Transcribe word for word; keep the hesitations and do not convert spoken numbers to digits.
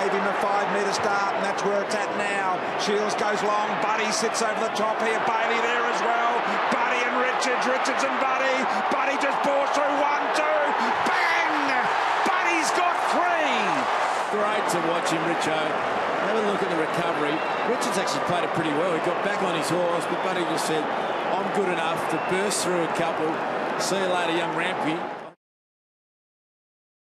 gave him a five-metre start, and that's where it's at now. Shields goes long. Buddy sits over the top here. Bailey there as well. Buddy and Richards. Richards and Buddy. Buddy just bores through one, two. Bang! Buddy's got three. Great to watch him, Richo. Have a look at the recovery. Richards actually played it pretty well. He got back on his horse, but Buddy just said, I'm good enough to burst through a couple. See you later, young Rampy.